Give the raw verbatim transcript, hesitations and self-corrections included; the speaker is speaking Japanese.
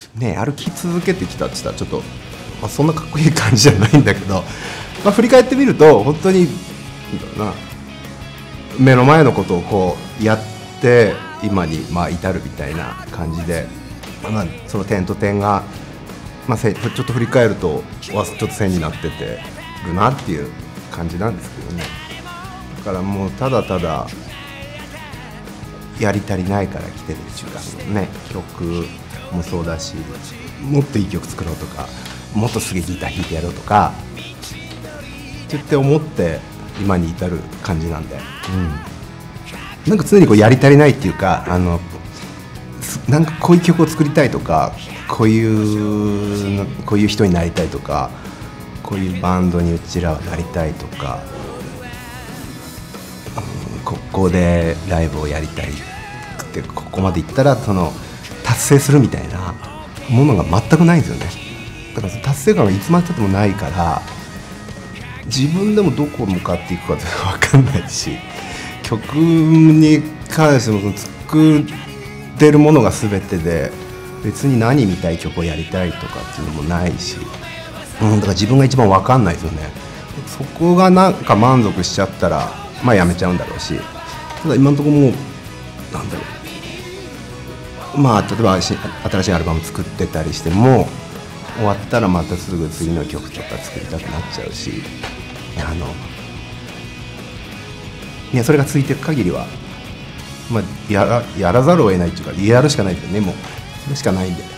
ね歩き続けてきたって言ったらちょっと、まあ、そんなかっこいい感じじゃないんだけど、まあ、振り返ってみると本当にな目の前のことをこうやって今にまあ至るみたいな感じで、まあ、その点と点が、まあ、ちょっと振り返るとちょっと線になっててるなっていう感じなんですけどね。だからもうただただやり足りないから来てるっていうかね、曲もそうだし、もっといい曲作ろうとか、もっとすげえギター弾いてやろうとかって言って思って今に至る感じなんで、うん、なんか常にこうやり足りないっていうか、あのなんかこういう曲を作りたいとか、こういうこういう人になりたいとか、こういうバンドにうちらはなりたいとか、うん、ここでライブをやりたいってここまでいったらその達成するみたいなものが全くないんですよね。だから達成感がいつまでたってもないから、自分でもどこ向かっていくかって分かんないし、曲に関してもその作ってるものが全てで別に何見たい曲をやりたいとかっていうのもないし、うん、だから自分が一番分かんないですよね。そこがなんか満足しちゃったらまあやめちゃうんだろうし、ただ今のところもうなんだろう、まあ例えば新しいアルバム作ってたりしても終わったらまたすぐ次の曲とか作りたくなっちゃうし、あのいやそれが続いていく限りは、まあ、やら、やらざるを得ないっていうかやるしかないですよね。もうそれしかないんで。